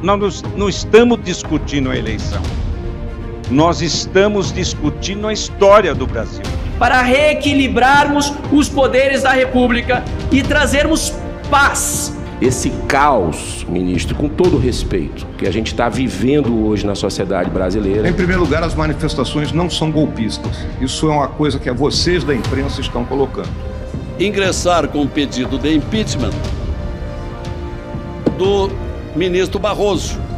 Nós não estamos discutindo a eleição. Nós estamos discutindo a história do Brasil. Para reequilibrarmos os poderes da República e trazermos paz. Esse caos, ministro, com todo o respeito, que a gente está vivendo hoje na sociedade brasileira. Em primeiro lugar, as manifestações não são golpistas. Isso é uma coisa que vocês da imprensa estão colocando. Ingressar com o pedido de impeachment do ministro Barroso.